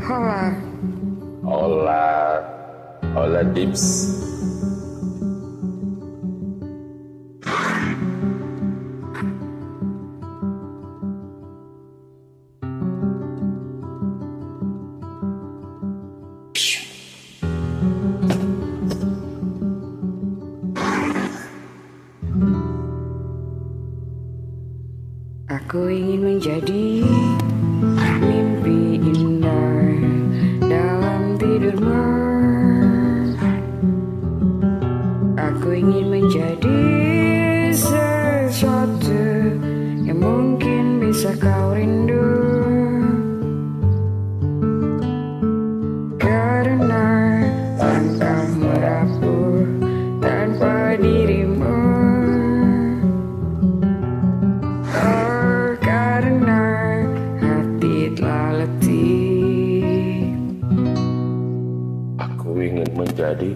Hola. Hola. Hola Dips. Aku ingin menjadi mimpi indah dalam tidurmu. Aku ingin menjadi sesuatu yang mungkin bisa kau rindu. Karena langkah merapuh tanpa dirimu. Aku ingin menjadi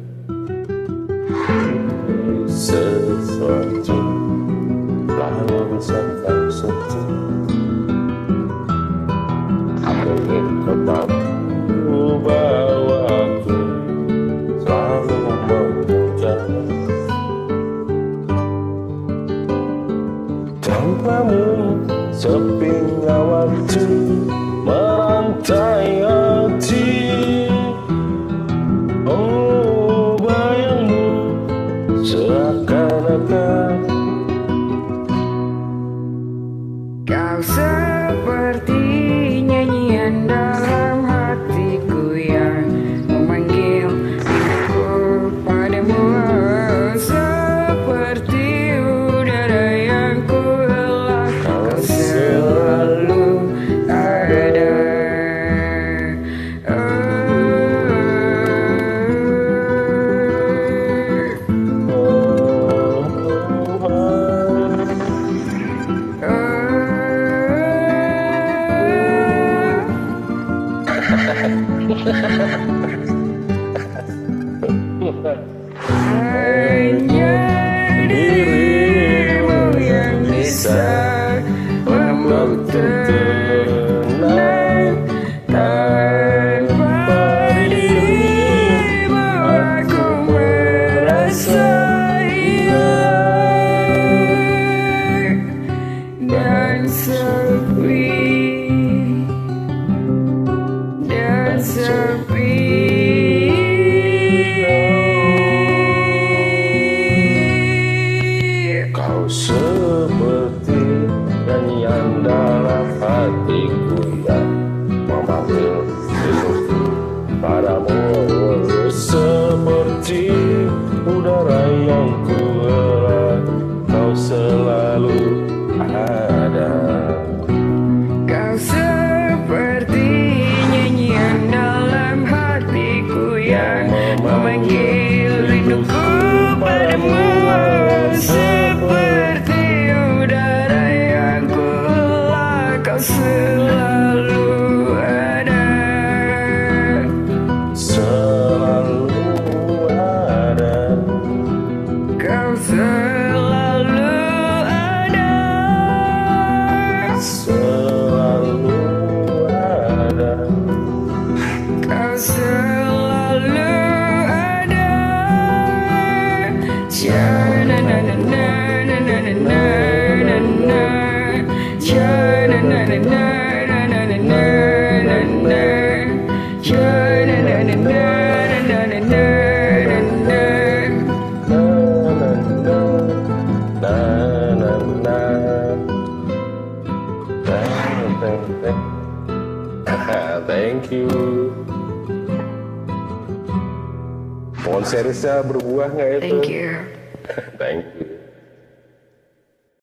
sesuatu lalu bisa kau sentuh. Aku ingin tetap bawa aku selalu memuja. Tanpamu sepinya waktu merantai hati. Oh, bayangmu seakan-akan kau seperti nyanyian dalam hatiku yang memanggil aku padamu. Seperti udara yang ku hela, kau selalu ada. Hanya dirimu yang bisa membuat tenang. Tanpa dirimu aku merasa hilang dan sepi. Kau seperti nyanyian dalam hatiku yang memanggil rinduku padamu. Seperti udara yang ku hela, kau selalu ada. Kau seperti nyanyian dalam hatiku yang memanggil rinduku padamu. Seperti udara yang ku hela, kau selalu ada. Selalu ada. Kau selalu ada. Selalu ada. Kau selalu ada. Thank you. Pohon seriesnya berbuah nggak itu? Thank you. Thank you.